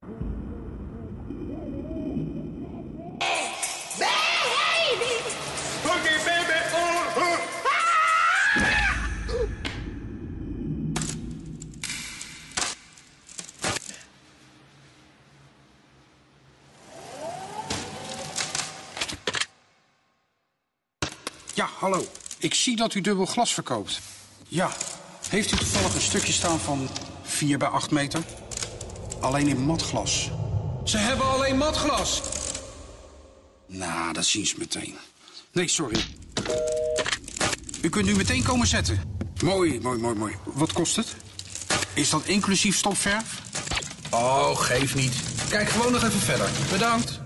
Ja, hallo. Ik zie dat u dubbel glas verkoopt. Ja. Heeft u toevallig een stukje staan van 4 bij 8 meter? Alleen in matglas. Ze hebben alleen matglas. Nou, dat zien ze meteen. Nee, sorry. U kunt nu meteen komen zetten. Mooi. Wat kost het? Is dat inclusief stopverf? Oh, geef niet. Kijk gewoon nog even verder. Bedankt.